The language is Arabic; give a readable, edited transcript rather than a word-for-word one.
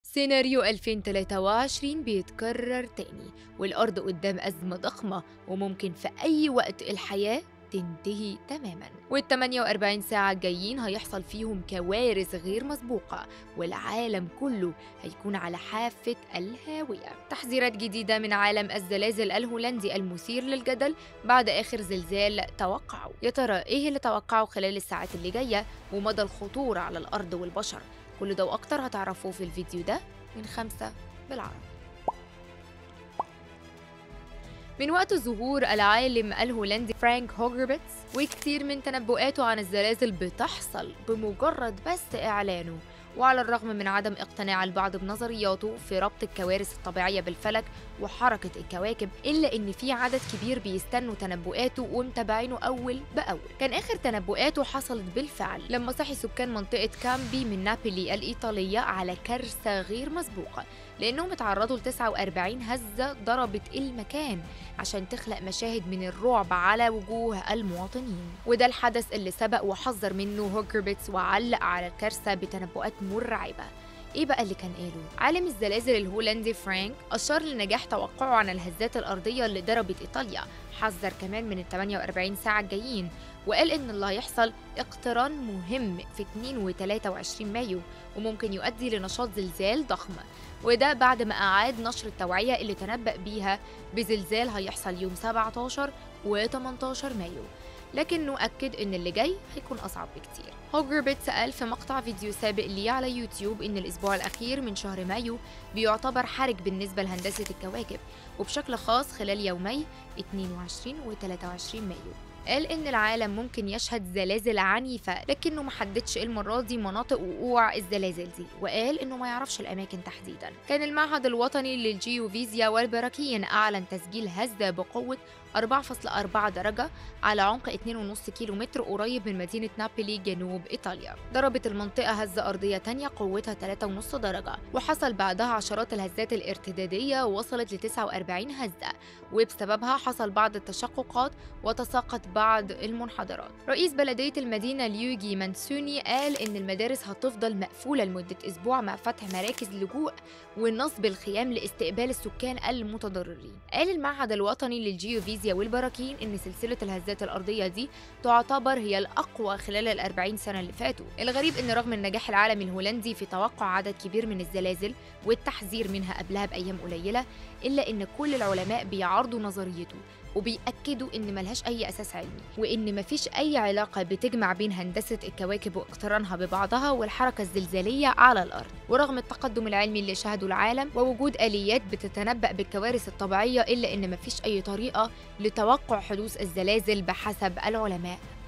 سيناريو 2023 بيتكرر تاني، والأرض قدام أزمة ضخمة وممكن في أي وقت الحياة تنتهي تماماً. وال48 ساعة الجايين هيحصل فيهم كوارث غير مسبوقة، والعالم كله هيكون على حافة الهاوية. تحذيرات جديدة من عالم الزلازل الهولندي المثير للجدل بعد آخر زلزال توقعه. يا ترى إيه اللي توقعه خلال الساعات اللي جاية ومدى الخطورة على الأرض والبشر؟ كل ده وأكتر هتعرفوه في الفيديو ده من 5 بالعربي. من وقت ظهور العالم الهولندي فرانك هوجربيتس وكتير من تنبؤاته عن الزلازل بتحصل بمجرد بس إعلانه، وعلى الرغم من عدم اقتناع البعض بنظرياته في ربط الكوارث الطبيعية بالفلك وحركة الكواكب، إلا إن في عدد كبير بيستنوا تنبؤاته ومتابعينه أول بأول. كان آخر تنبؤاته حصلت بالفعل لما صحي سكان منطقة كامبي من نابولي الإيطالية على كارثة غير مسبوقة، لأنهم اتعرضوا ل 49 هزة ضربت المكان عشان تخلق مشاهد من الرعب على وجوه المواطنين. وده الحدث اللي سبق وحذر منه هوجربيتس وعلق على الكارثة بتنبؤات مرعبة. ايه بقى اللي كان قاله؟ عالم الزلازل الهولندي فرانك أشار لنجاح توقعه عن الهزات الأرضية اللي ضربت إيطاليا، حذر كمان من ال 48 ساعة الجايين، وقال إن اللي هيحصل اقتران مهم في 2 و 23 مايو وممكن يؤدي لنشاط زلزال ضخم، وده بعد ما أعاد نشر التوعية اللي تنبأ بيها بزلزال هيحصل يوم 17 و 18 مايو، لكنه أكد إن اللي جاي هيكون أصعب بكتير. هوجربيتس قال في مقطع فيديو سابق ليه على يوتيوب إن الأسبوع الأخير من شهر مايو بيعتبر حرج بالنسبة لهندسة الكواكب، وبشكل خاص خلال يومي 22 و 23 مايو. قال إن العالم ممكن يشهد زلازل عنيفة، لكنه محددش المرة دي مناطق وقوع الزلازل دي، وقال إنه ما يعرفش الأماكن تحديدا. كان المعهد الوطني للجيوفيزيا والبراكين أعلن تسجيل هزة بقوة 4.4 درجة على عمق 2.5 كيلومتر قريب من مدينة نابولي جنوب إيطاليا. ضربت المنطقة هزة أرضية تانية قوتها 3.5 درجة، وحصل بعدها عشرات الهزات الارتدادية وصلت ل 49 هزة، وبسببها حصل بعض التشققات وتساقط بعض المنحدرات. رئيس بلدية المدينة ليوجي مانسوني قال إن المدارس هتفضل مقفولة لمدة أسبوع مع فتح مراكز لجوء ونصب الخيام لاستقبال السكان المتضررين. قال المعهد الوطني للجيوفيزيا والبراكين إن سلسلة الهزات الأرضية دي تعتبر هي الأقوى خلال ال40 سنة اللي فاتوا. الغريب إن رغم النجاح العالمي الهولندي في توقع عدد كبير من الزلازل والتحذير منها قبلها بأيام قليلة، إلا إن كل العلماء بيعارضوا نظريته وبيأكدوا إن ملهاش أي أساس علمي، وإن مفيش أي علاقة بتجمع بين هندسة الكواكب واقترانها ببعضها والحركة الزلزالية على الأرض. ورغم التقدم العلمي اللي شهده العالم ووجود آليات بتتنبأ بالكوارث الطبيعية، إلا إن مفيش أي طريقة لتوقع حدوث الزلازل بحسب العلماء.